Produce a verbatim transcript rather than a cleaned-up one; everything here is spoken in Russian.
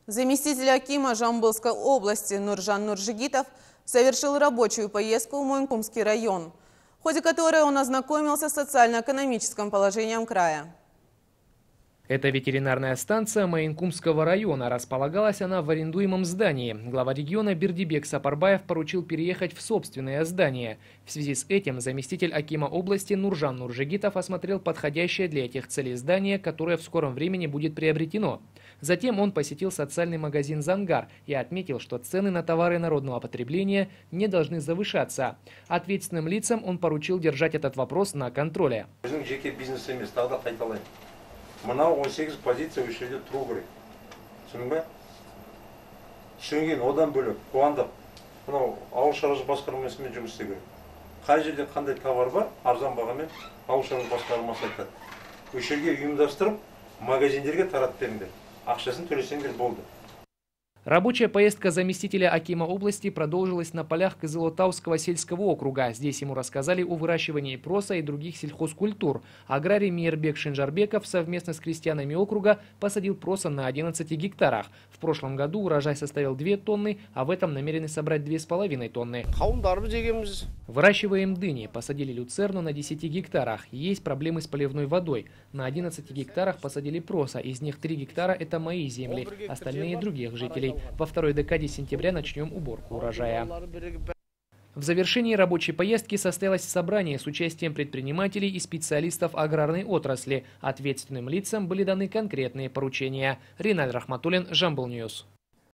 Заместитель акима Жамбылской области Нуржан Нуржигитов совершил рабочую поездку в Моинкумский район, в ходе которой он ознакомился с социально-экономическим положением края. Это ветеринарная станция Моинкумского района. Располагалась она в арендуемом здании. Глава региона Бердибек Сапарбаев поручил переехать в собственное здание. В связи с этим заместитель акима области Нуржан Нуржигитов осмотрел подходящее для этих целей здание, которое в скором времени будет приобретено. Затем он посетил социальный магазин «Зангар» и отметил, что цены на товары народного потребления не должны завышаться. Ответственным лицам он поручил держать этот вопрос на контроле. Мынау он сегіз позиция осы жерде тұру керек. Түсіндің бе? Содан кейін одан бөлек қуандық мынау ауыл шаруашылық басқармасымен жұмыс істеу керек. Қай жерде қандай товар бар, арзан бағамен ауыл шаруашылық басқармасы айтады. Осы жерге ұйымдастырып, магазиндерге таратып беріңдер. Ақшасын төлесеңдер болды. Рабочая поездка заместителя акима области продолжилась на полях Кызылотауского сельского округа. Здесь ему рассказали о выращивании проса и других сельхозкультур. Аграрий Мейербек Шинжарбеков совместно с крестьянами округа посадил проса на одиннадцати гектарах. В прошлом году урожай составил две тонны, а в этом намерены собрать две с половиной тонны. Выращиваем дыни. Посадили люцерну на десяти гектарах. Есть проблемы с поливной водой. На одиннадцати гектарах посадили проса. Из них три гектара – это мои земли, остальные – других жителей. Во второй декаде сентября начнем уборку урожая. В завершении рабочей поездки состоялось собрание с участием предпринимателей и специалистов аграрной отрасли. Ответственным лицам были даны конкретные поручения. Риналь Рахматуллин, Жамбыл Ньюс.